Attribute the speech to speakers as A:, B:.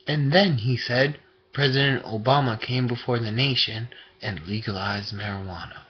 A: And then, he said, President Obama came before the nation and legalized marijuana.